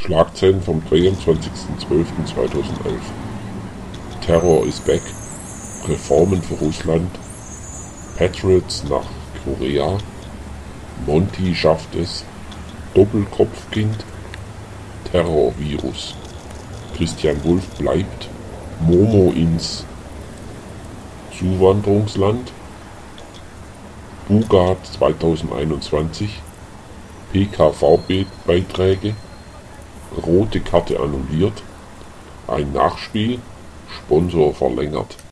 Schlagzeilen vom 23.12.2011. Terror is back. Reformen für Russland. Patriots nach Korea. Monty schafft es. Doppelkopfkind. Terrorvirus. Christian Wulff bleibt. Momo ins Zuwanderungsland. Bugat 2021. PKV-Beiträge. Rote Karte annulliert. Ein Nachspiel. Sponsor verlängert.